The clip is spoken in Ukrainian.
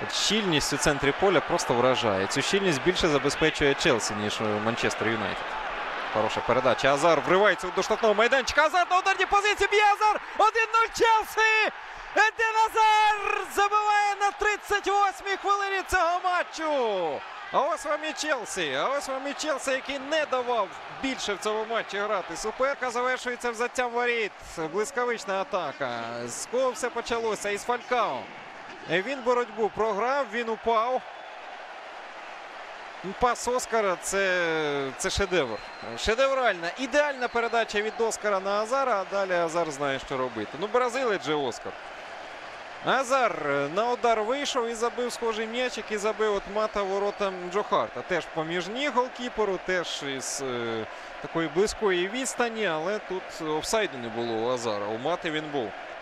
Щільність у центрі поля просто вражає. Цю щільність більше забезпечує Челсі, ніж Манчестер Юнайтед. Хороша передача. Азар вривається до штрафного майданчика. Азар на ударній позиції. Б'є Азар. 1-0 Челсі. Еден Азар забиває на 38-й хвилині цього матчу. А ось вам і Челсі. А ось вам і Челсі, який не давав більше в цьому матчі грати. Суперка завершується взяттям воріт. Блискавична атака. З кого все почалося? Із Фалькао. Він боротьбу програв, він упав. Пас Оскара – це шедевр. Шедевральна, ідеальна передача від Оскара на Азара, а далі Азар знає, що робити. Ну, бразилець же Оскар. Азар на удар вийшов і забив схожий м'ячик, і забив от мата воротам Джо Харта. Теж поміж ніг голкіперу, теж із такої близької відстані, але тут офсайду не було у Азара. У мати він був.